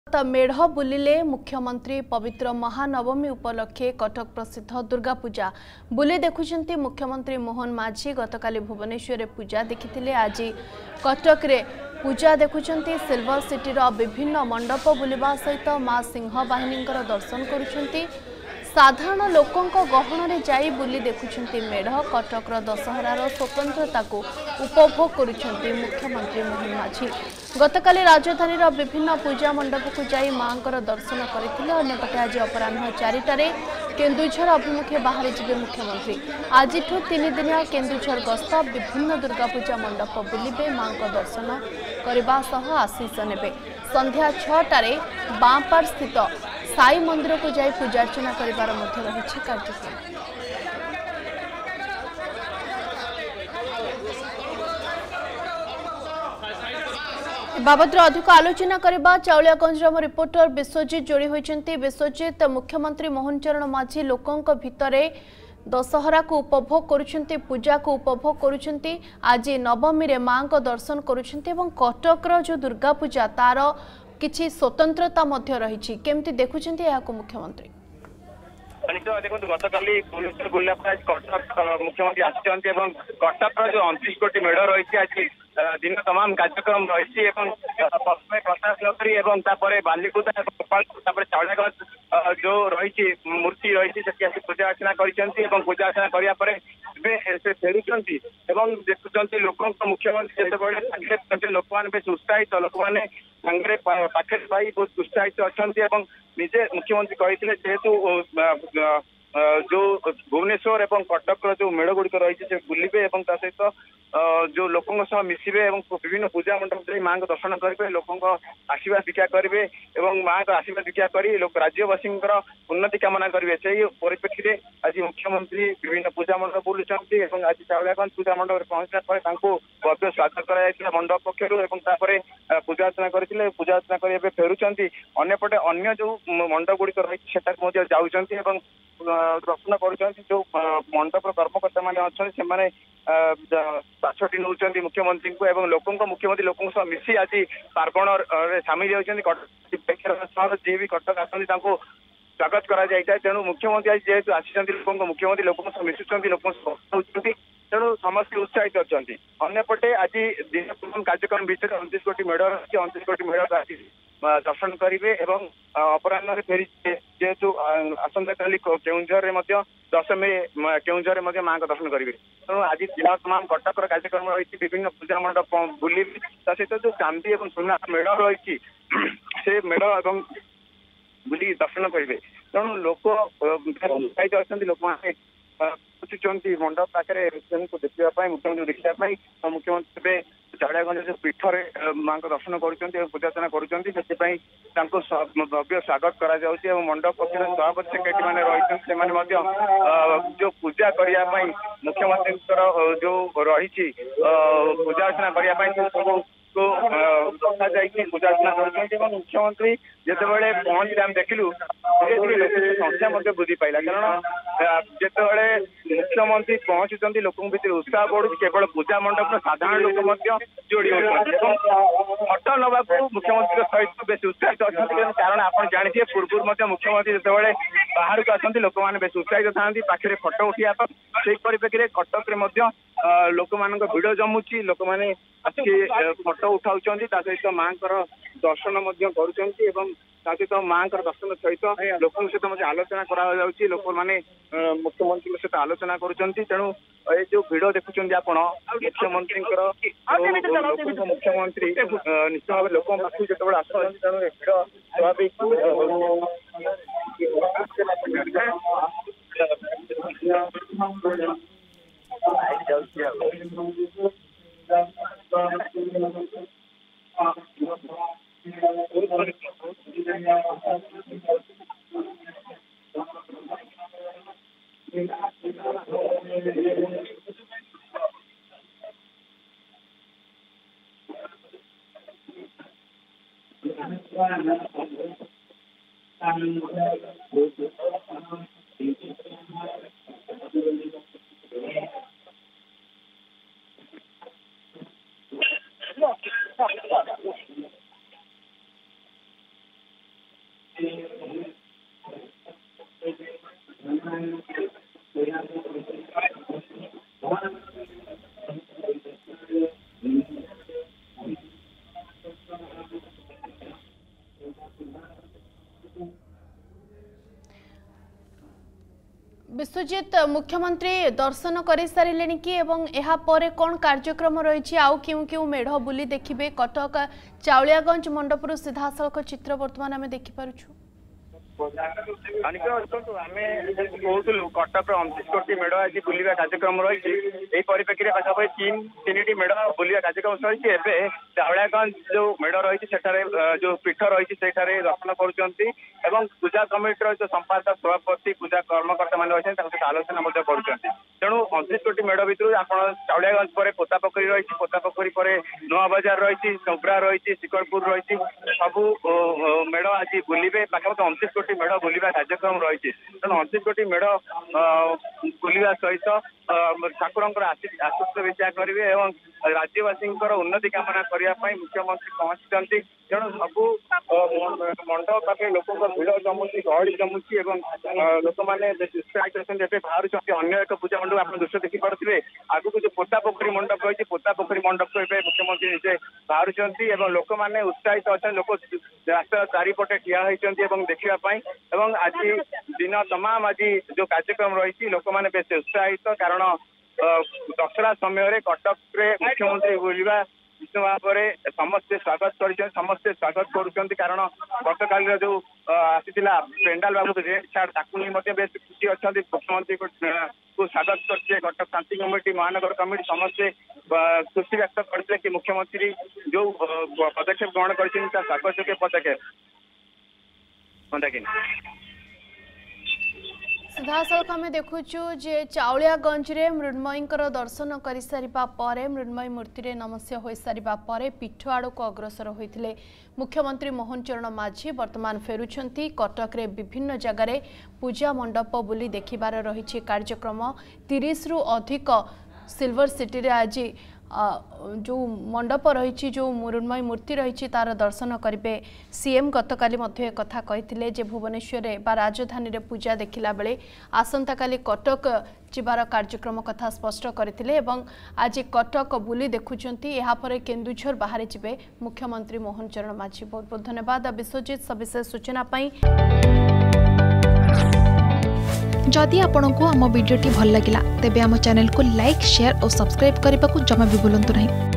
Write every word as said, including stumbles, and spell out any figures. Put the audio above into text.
त मेढ़ बुलिले मुख्यमंत्री पवित्र महानवमी उपलक्षे कटक प्रसिद्ध दुर्गा पूजा बुले देखुंट मुख्यमंत्री मोहन माझी गतकाली भुवनेश्वर पूजा देखिथिले। आज कटक रे पूजा देखुंट सिल्वर सिटी विभिन्न मंडप बुलिबा सहित मां सिंह बाहिनी दर्शन करुछंती। साधारण लोकों गहन जाई बुली देखुंट मेढ़ कटक दशहरार स्वतंत्रता को उपभोग करुछंती मुख्यमंत्री मोहन माझी। गतकाली राजधानी विभिन्न पूजा मंडप को जाई मां दर्शन करथिले। अन्यपटे आज अपराह चारिटारे केन्दुझर अभिमुखे बाहरी जिबे मुख्यमंत्री। आज तीन दिनिया केन्दुझर गस्त विभिन्न दुर्गा पूजा मंडप बुलिबे मां दर्शन करने सह आशीष नेबे। संध्या छटारे बांपार स्थित साई मंदिर को जाई पूजार्चना करिबार मध्य रहिछि कार्यक्रम। बाबद अधिक आलोचना करबा चाउलियागंज रिपोर्टर विश्वजित जोड़ी होइछन्ती। विश्वजित, मुख्यमंत्री मोहन चरण माझी लोकंक भितरे दशहरा को उपभोग करुछन्ती, पूजा को उपभोग करुछन्ती। आज नवमी रे मां को दर्शन करुछन्ती एवं कटकर जो दुर्गा पूजा तार किछि स्वतंत्रता मध्य रहिछि, केमति देखुछन्ती याको मुख्यमंत्री? देखो गतकाली भुवनेश्वर बुल्ला कटक मुख्यमंत्री आसिचंती एवं कटक जो उनतीस कोटी मेढ़ रही आज दिन तमाम कार्यक्रम रही प्रथम प्रकाश नगरी और बालिकुदा चाउलियागंज जो रही मूर्ति रही पूजा अर्चना कर पूजा अर्चना कराया से फेरुंट देखुं लोक मुख्यमंत्री जो लोक मैंने बेस उत्साहित लोक मैंने सांगे पाखे पाई बहुत उत्साहित अच्छा निजे मुख्यमंत्री कहते जेहेतु जो भुवनेश्वर और कटक जो मेढ़ गुड़िक रही बुलवे सहित जो लोकों सह मिसबे विभिन्न पूजा मंडप मां को दर्शन करेंगे, लोकों आशीर्वाद भिक्षा करेंगे और मां का आशीर्वाद भिक्षा कर राज्यवासी उन्नति कामना करेंगे। से परिप्रेक्षी में आज मुख्यमंत्री विभिन्न पूजा मंडप बुलूं। आज चाउलियागंज पूजा मंडप पहुंचला भव्य स्वागत कर मंडप पक्ष पूजा अर्चना करते पूजा अर्चना कर फेरुंट। अंपटे अन्य जो मंडप गुड़िक रही जाऊँ दर्शन कर जो मंडप कर्मकर्ता मैंने अच्छा पाछटी नौ मुख्यमंत्री को एवं लोकों मुख्यमंत्री लोकों सह मिसी आज पार्वण सामिल होती जी भी कटक आसती स्वागत करा तेणु मुख्यमंत्री आज जेहेतु आसी लोक मुख्यमंत्री लोकों सह मिशुंट लोक तेणु समस्त उत्साहित अच्छा। अंपटे आज दिन कार्यक्रम भितर उनतीस कोटी मेढ़ रही उनतीस कोटी मेढ़ आज दर्शन करेंगे और अपराह फेरी जेहेतु आसंता काली केउंझर दशमी केउंझर मां का दर्शन करेंगे। तेणु आज दिन तमाम कटक कार्यक्रम रही विभिन्न पूजा मंडप बुले सहित जो चांदी और सुना मेढ़ रही से मेढ़ और बुली दर्शन करेंगे। तेणु लोक उत्साहित अच्छा लोक मैंने पहुंचुंट मंडप पाखे देखा मुख्यमंत्री देखा मुख्यमंत्री चाउलियागंज जो पीठर मां को दर्शन कर पूजा अर्चना कर भव्य स्वागत कर मंडप पक्ष सभापति सेक्रेटरी मैंने रही जो पूजा करने मुख्यमंत्री जो रही पूजा अर्चना करने को रखा जाए पूजा अर्चना कर मुख्यमंत्री जिते पहुंचले आम देखिलु संख्या वृद्धि पाइला कारण जिते मुख्यमंत्री पहुंचुंट लोकों भीतर उत्साह बढ़ुଛି केवल पूजा मंडप साधारण लोक जोड़ी होती फटो नवा मुख्यमंत्री सहित बेस उत्साहित अच्छा कारण आप जानते पूर्व मुख्यमंत्री जिते बाहर को आसती लोक मैंने बेस उत्साहित था पाखे फटो उठा से परिप्रेक्षी कटक लोक मान भिड़ जमुची लोक मैंने फटो उठाऊ सहित मां दर्शन कर सहित मां दर्शन सहित लोकों सहित मत आलोचना कर लोक मैंने मुख्यमंत्री सहित आलोचना करुँच। तेणु ये जो भिड़ देखुं आप मुख्यमंत्री मुख्यमंत्री निश्चित भाव लोक पाखु जो आस तेणु भिड़ स्वाभाविक विश्वजीत, मुख्यमंत्री दर्शन कर सारे कि एवं एहा परे कौन कार्यक्रम रही आउ क्यों क्यों मेढ़ बुली देखिए? कटक चाउलियागंज मंडपुर सीधा सड़क चित्र बर्तमान आम देखिपुँ। आम कहूँ कटक अंतीस कोटी मेढ़ आज बुलवा कार्यक्रम रही परिप्रेक्षी में पाखापाखि तीन तीन मेढ़ बुलवा कार्यक्रम सही एवं चाउलियागंज जो मेढ़ रही जो पीठ रही दर्शन कर पूजा कमिटर जो संपादक सभापति पूजा कर्मकर्ता मैंने अच्छे आलोचना कर तेणु अंतीस कोटी मेढ़ भितर आप चाउलियागंज पर पोतापोखरी रही पोतापोखरी पर नुआ बजार रही चौबरा रही शिकरपुर रही सबू मेढ़ आज बुलवे पाखापाखि अंतीस कोटी मेढ़ बुलवा कार्यक्रम रही तेणु अंतीस कोटी मेढ़ बुलवा सहित ठाकुर आशीष विचार करेंगे और राज्यवासी उन्नति कामना करने मुख्यमंत्री पहुंची तेणु सबू मंडप पाखे लोक भिड़ जमुची गहली जमुची लोक मैंने बाहर अन्य एक पूजा मंडप आप दृश्य देखिपे आगू जो पोता पोखरी मंडप रही पोता पोखरी मंडप को मुख्यमंत्री निजे बाहर लोक मैंने उत्साहित अच्छा लोक रास्ता चारिपटे ठिया होती देखापी आज दिन तमाम आज जो कार्यक्रम रही लोक मैंने बेस उत्साहित कारण दशहरा समय कटक मुख्यमंत्री बुलवा विष्णु भाव में समस्ते स्वागत कर समस्ते स्वागत करुँच कारण गतकाल जो आसी पेंडाल बाबू रेट छाड़ बेस खुशी अच्छा मुख्यमंत्री को स्वागत करते कटक शांति कमिटी महानगर कमिटी समस्ते खुशी व्यक्त करते कि मुख्यमंत्री जो पदक्षेप ग्रहण कर स्वागत योग्य पदक्षेप सीधा सड़क आम देखुचु जे चाउलियागंज रे मृण्मयी दर्शन कर सारिबा परे मृण्मयी मूर्ति रे नमस्या हो सारिबा परे पीठ आड़ को अग्रसर होते मुख्यमंत्री मोहन चरण माझी वर्तमान फेरुछंती कटक रे विभिन्न जगार पूजा मंडप बुली देखिबार रही कार्यक्रम तीस रु अधिक सिल्वर सिटी रे आज जो मंडप रही जो मृण्मयी मूर्ति रही तार दर्शन करेंगे सीएम गतकाली कथा कही भुवनेश्वर बा राजधानी रे पूजा देखला बेले आसंता काली कटक जीवार कार्यक्रम कथा स्पष्ट करते आज कटक बुली देखुंती यापर केन्दुझर बाहरी जिबे मुख्यमंत्री मोहन चरण माझी। बहुत बहुत धन्यवाद विश्वजीत सविशेष सूचना पाई। जदि आपंक आम भिडी भल लगा तेब आम चैनल को लाइक शेयर और सब्सक्राइब करने को जमा भी भूलु नहीं।